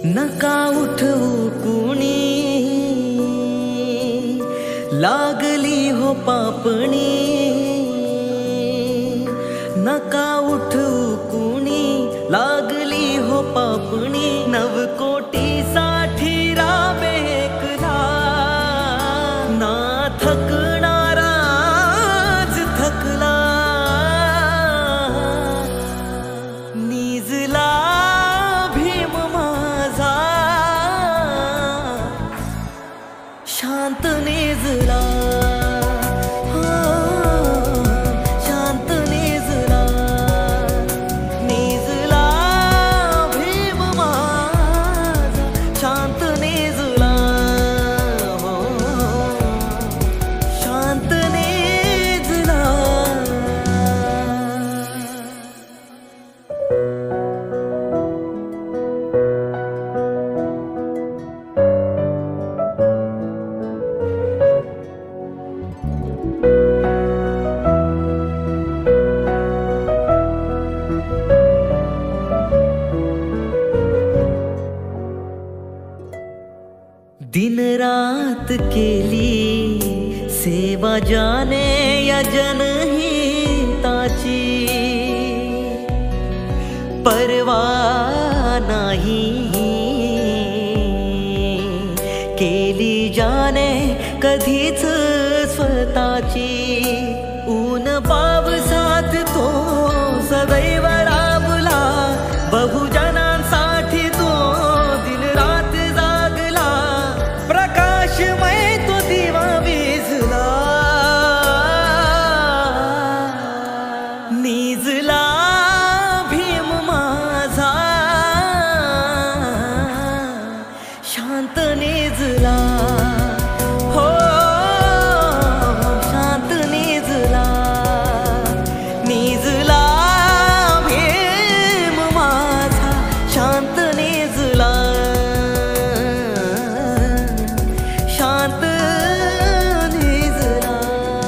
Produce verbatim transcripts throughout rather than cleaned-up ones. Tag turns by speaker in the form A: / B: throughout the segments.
A: नका उठवू कुणी, लागली हो पापणी। नका उठवू कुणी, लागली हो पापणी। नवकोटी साठी राबे एकला, ना थकणाराच थकला। निजला भीम माझा, शांत निजला। शांत निजला, निजला भीम माझा, शांत निजला। शांत निजला। दिन रात केली सेवा जाने या जनहिताची, परवा नाही केली जाने कधीच स्वतःची। ऊन पावसात तो सदैव राबला, बहुजनांसाठी तो दिन रात जागला। प्रकाशमय तो दिवा विझला, निजला भीम माझा, शांत निजला। हो शांत निजला, निजला भीम माझा, शांत निजला। शांत निजला।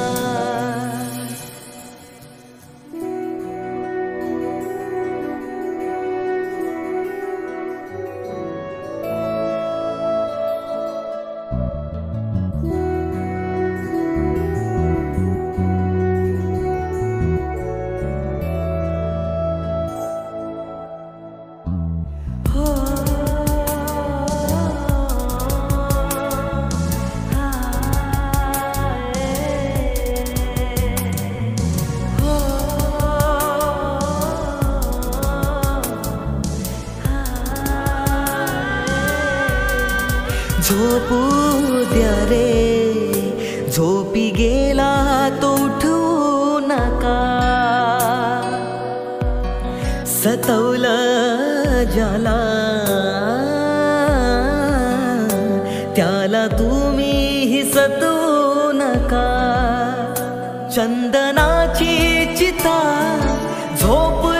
A: झोपू द्या रे, झोपी गेला तो उठवू नका। सतवलं ज्याला त्याला तुम्ही सतवू नका। चंदनाची चिता झोप